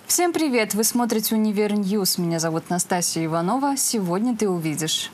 Всем привет! Вы смотрите Универньюз. Меня зовут Настасья Иванова. Сегодня ты увидишь.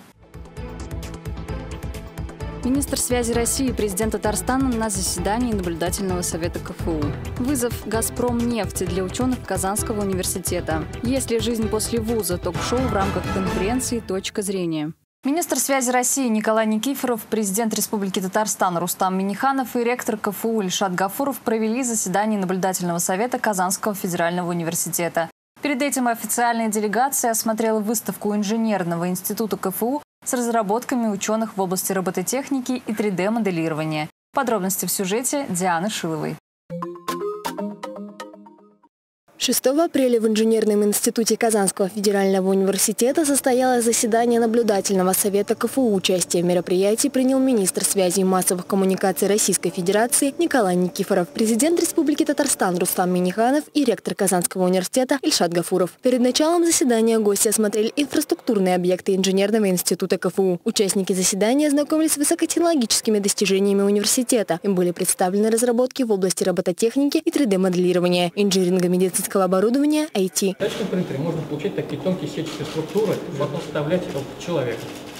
Министр связи России и президент Татарстана на заседании наблюдательного совета КФУ. Вызов «Газпромнефти» для ученых Казанского университета. Есть ли жизнь после вуза? Ток-шоу в рамках конференции «Точка зрения». Министр связи России Николай Никифоров, президент Республики Татарстан Рустам Минниханов и ректор КФУ Ильшат Гафуров провели заседание наблюдательного совета Казанского федерального университета. Перед этим официальная делегация осмотрела выставку Инженерного института КФУ с разработками ученых в области робототехники и 3D-моделирования. Подробности в сюжете Дианы Шиловой. 6 апреля в Инженерном институте Казанского федерального университета состоялось заседание наблюдательного совета КФУ. Участие в мероприятии принял министр связи и массовых коммуникаций Российской Федерации Николай Никифоров, президент Республики Татарстан Рустам Минниханов и ректор Казанского университета Ильшат Гафуров. Перед началом заседания гости осмотрели инфраструктурные объекты Инженерного института КФУ. Участники заседания ознакомились с высокотехнологическими достижениями университета. Им были представлены разработки в области робототехники и 3D-моделирования, инжиниринга, медицинского оборудования, IT. В тачном принтере можно получать такие тонкие сетчатые структуры и потом вставлять в человека.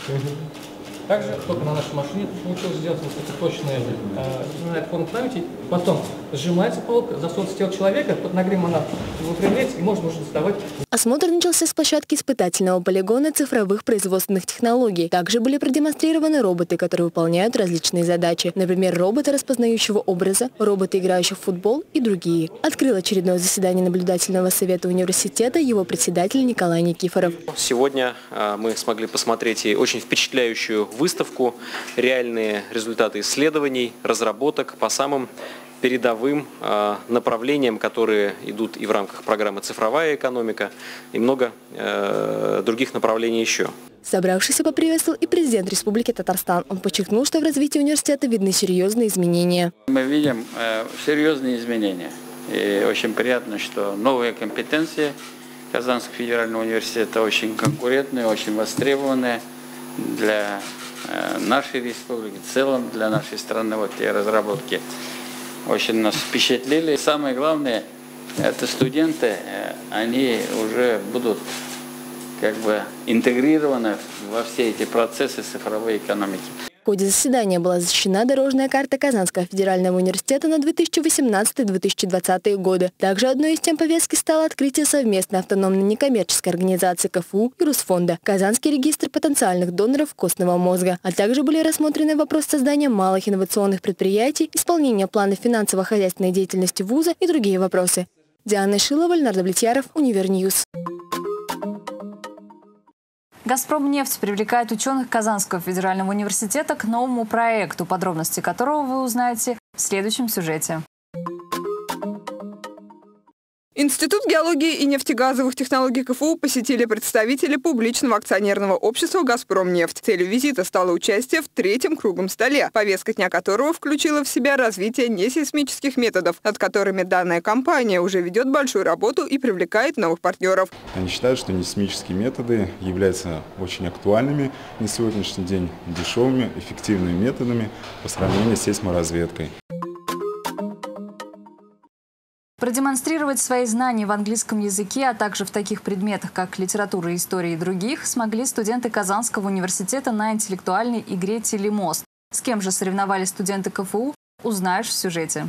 Также только на нашей машине получилось сделать вот это точное напоминает форму памяти. Потом сжимается полка, засовывается в тело человека, под нагревом она выпрямляется и можно уже доставать. Осмотр начался с площадки испытательного полигона цифровых производственных технологий. Также были продемонстрированы роботы, которые выполняют различные задачи. Например, роботы распознающего образа, роботы, играющие в футбол и другие. Открыл очередное заседание наблюдательного совета университета его председатель Николай Никифоров. Сегодня мы смогли посмотреть и очень впечатляющую выставку, реальные результаты исследований, разработок по самым передовым направлениям, которые идут и в рамках программы «Цифровая экономика», и много других направлений еще. Собравшийся поприветствовал и президент Республики Татарстан. Он подчеркнул, что в развитии университета видны серьезные изменения. Мы видим серьезные изменения. И очень приятно, что новые компетенции Казанского федерального университета очень конкурентные, очень востребованные для нашей республики, в целом для нашей страны. Вот те разработки очень нас впечатлили. Самое главное, это студенты, они уже будут как бы интегрированы во все эти процессы цифровой экономики. В ходе заседания была защищена дорожная карта Казанского федерального университета на 2018-2020 годы. Также одной из тем повестки стало открытие совместной автономной некоммерческой организации КФУ и Русфонда, Казанский регистр потенциальных доноров костного мозга. А также были рассмотрены вопросы создания малых инновационных предприятий, исполнения плана финансово-хозяйственной деятельности вуза и другие вопросы. Диана Шилова, Леонард Влетьяров, Универньюз. «Газпромнефть» привлекает ученых Казанского федерального университета к новому проекту, подробности которого вы узнаете в следующем сюжете. Институт геологии и нефтегазовых технологий КФУ посетили представители публичного акционерного общества «Газпромнефть». Целью визита стало участие в третьем круглом столе, повестка дня которого включила в себя развитие несейсмических методов, над которыми данная компания уже ведет большую работу и привлекает новых партнеров. Они считают, что несейсмические методы являются очень актуальными на сегодняшний день, дешевыми, эффективными методами по сравнению с сейсморазведкой. Продемонстрировать свои знания в английском языке, а также в таких предметах, как литература, история и других, смогли студенты Казанского университета на интеллектуальной игре «Телемост». С кем же соревновались студенты КФУ, узнаешь в сюжете.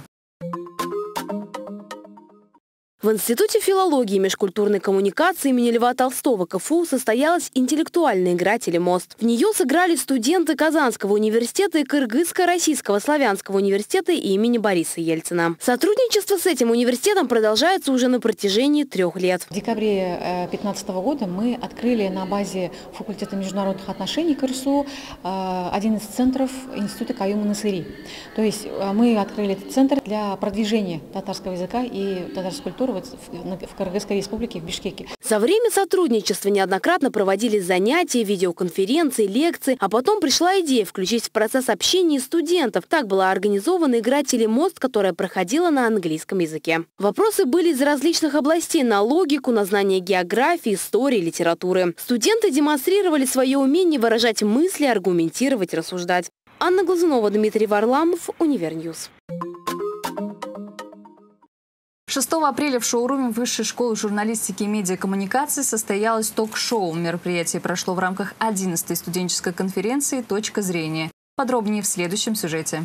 В Институте филологии и межкультурной коммуникации имени Льва Толстого КФУ состоялась интеллектуальная игра «Телемост». В нее сыграли студенты Казанского университета и Кыргызско-Российского славянского университета имени Бориса Ельцина. Сотрудничество с этим университетом продолжается уже на протяжении 3 лет. В декабре 2015 года мы открыли на базе факультета международных отношений КРСУ один из центров Института Каюма-Насыри. То есть мы открыли этот центр для продвижения татарского языка и татарской культуры в Кыргызской республике, в Бишкеке. За время сотрудничества неоднократно проводились занятия, видеоконференции, лекции, а потом пришла идея включить в процесс общения студентов. Так была организована игра «Телемост», которая проходила на английском языке. Вопросы были из различных областей: на логику, на знание географии, истории, литературы. Студенты демонстрировали свое умение выражать мысли, аргументировать, рассуждать. Анна Глазунова, Дмитрий Варламов, Универньюз. 6 апреля в шоуруме Высшей школы журналистики и медиакоммуникации состоялось ток-шоу. Мероприятие прошло в рамках 11-й студенческой конференции «Точка зрения». Подробнее в следующем сюжете.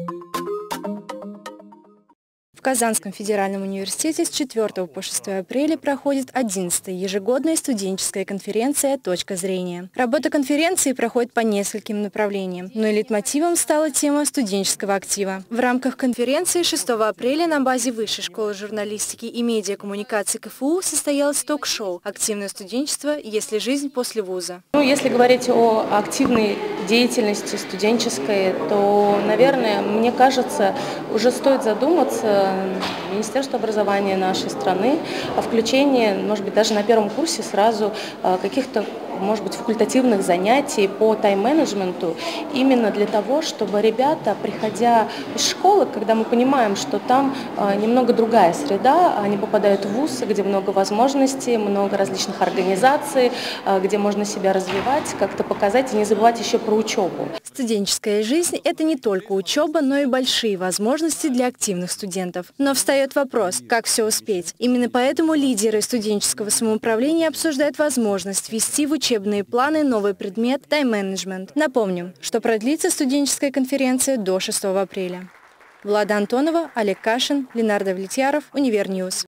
В Казанском федеральном университете с 4 по 6 апреля проходит 11-я ежегодная студенческая конференция «Точка зрения». Работа конференции проходит по нескольким направлениям, но лейтмотивом стала тема студенческого актива. В рамках конференции 6 апреля на базе Высшей школы журналистики и медиакоммуникации КФУ состоялось ток-шоу «Активное студенчество. Если жизнь после вуза». Если говорить о активной деятельности студенческой, то, наверное, мне кажется, уже стоит задуматься Министерство образования нашей страны о включении, может быть, даже на первом курсе сразу каких-то, может быть, факультативных занятий по тайм-менеджменту, именно для того, чтобы ребята, приходя из школы, когда мы понимаем, что там немного другая среда, они попадают в вуз, где много возможностей, много различных организаций, где можно себя развивать, как-то показать и не забывать еще про учебу. Студенческая жизнь – это не только учеба, но и большие возможности для активных студентов. Но встает вопрос, как все успеть. Именно поэтому лидеры студенческого самоуправления обсуждают возможность ввести в учебные планы новый предмет тайм-менеджмент. Напомним, что продлится студенческая конференция до 6 апреля. Влада Антонова, Олег Кашин, Ленардо Влетьяров, Универньюз.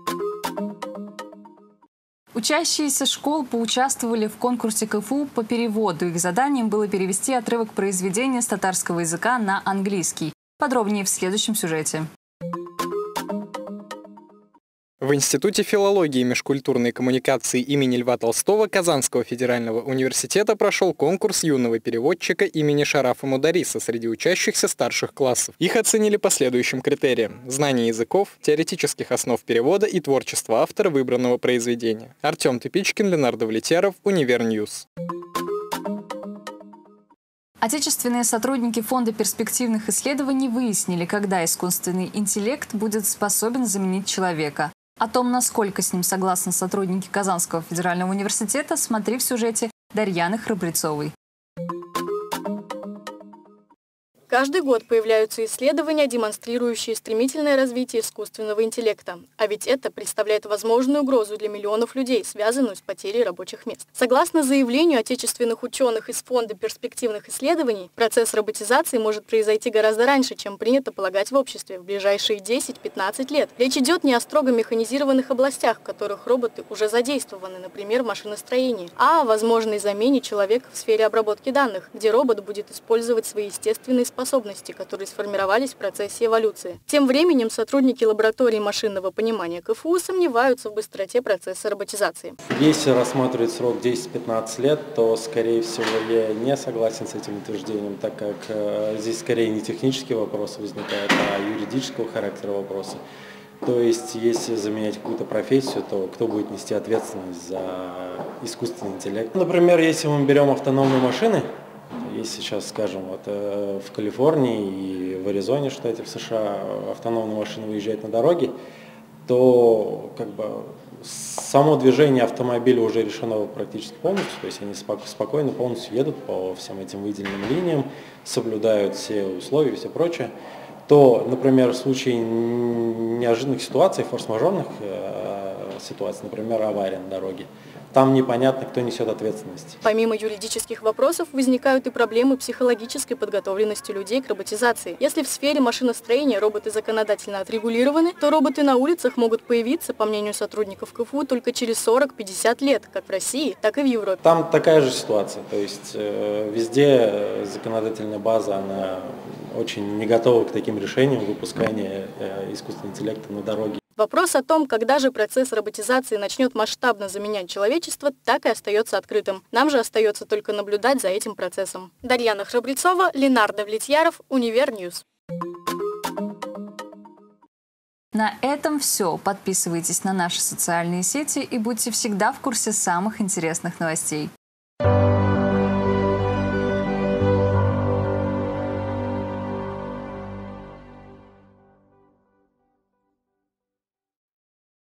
Учащиеся школ поучаствовали в конкурсе КФУ по переводу. Их заданием было перевести отрывок произведения с татарского языка на английский. Подробнее в следующем сюжете. В Институте филологии и межкультурной коммуникации имени Льва Толстого Казанского федерального университета прошел конкурс юного переводчика имени Шарафа Мудариса среди учащихся старших классов. Их оценили по следующим критериям: знание языков, теоретических основ перевода и творчество автора выбранного произведения. Артем Тыпичкин, Ленардо Влетьяров, Универньюз. Отечественные сотрудники Фонда перспективных исследований выяснили, когда искусственный интеллект будет способен заменить человека. О том, насколько с ним согласны сотрудники Казанского федерального университета, смотри в сюжете Дарьяны Храбрецовой. Каждый год появляются исследования, демонстрирующие стремительное развитие искусственного интеллекта. А ведь это представляет возможную угрозу для миллионов людей, связанную с потерей рабочих мест. Согласно заявлению отечественных ученых из Фонда перспективных исследований, процесс роботизации может произойти гораздо раньше, чем принято полагать в обществе, в ближайшие 10-15 лет. Речь идет не о строго механизированных областях, в которых роботы уже задействованы, например, в машиностроении, а о возможной замене человека в сфере обработки данных, где робот будет использовать свои естественные способности, которые сформировались в процессе эволюции. Тем временем сотрудники лаборатории машинного понимания КФУ сомневаются в быстроте процесса роботизации. Если рассматривать срок 10-15 лет, то, скорее всего, я не согласен с этим утверждением, так как здесь скорее не технические вопросы возникают, а юридического характера вопросы. То есть, если заменять какую-то профессию, то кто будет нести ответственность за искусственный интеллект? Например, если мы берем автономные машины, если сейчас, скажем, вот в Калифорнии и в Аризоне, штате в США, автономные машины выезжают на дороги, то как бы само движение автомобиля уже решено практически полностью, то есть они спокойно полностью едут по всем этим выделенным линиям, соблюдают все условия и все прочее, то, например, в случае неожиданных ситуаций, форс-мажорных ситуаций, например, авария на дороге, там непонятно, кто несет ответственность. Помимо юридических вопросов возникают и проблемы психологической подготовленности людей к роботизации. Если в сфере машиностроения роботы законодательно отрегулированы, то роботы на улицах могут появиться, по мнению сотрудников КФУ, только через 40-50 лет, как в России, так и в Европе. Там такая же ситуация, то есть везде законодательная база, она очень не готова к таким решениям выпускания искусственного интеллекта на дороге. Вопрос о том, когда же процесс роботизации начнет масштабно заменять человечество, так и остается открытым. Нам же остается только наблюдать за этим процессом. Дарьяна Храбрецова, Ленардо Влетьяров, Универньюз. На этом все. Подписывайтесь на наши социальные сети и будьте всегда в курсе самых интересных новостей.